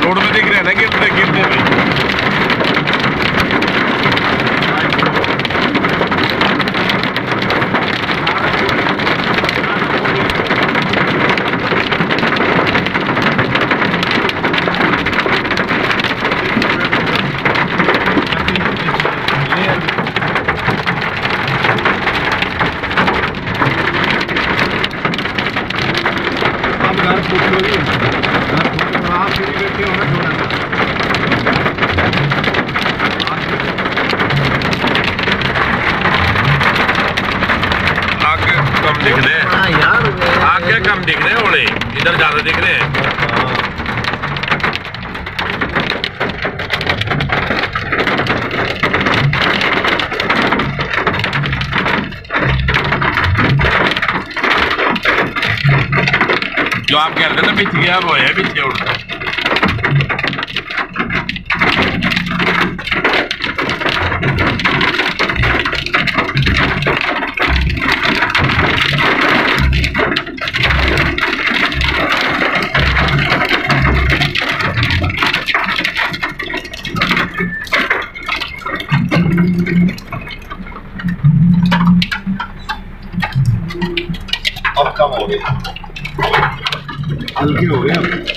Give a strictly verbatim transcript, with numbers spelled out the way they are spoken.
Road में दिख रहे हैं ना, गिरते गिरते हुए। आगे कम दिख रहे हैं, आगे कम दिख रहे हैं, ओले इधर ज्यादा दिख रहे हैं। जो आप कह रहे थे ना पीछे गया, वो है पीछे उड़ अब कम हो गए, हल्के हो गए।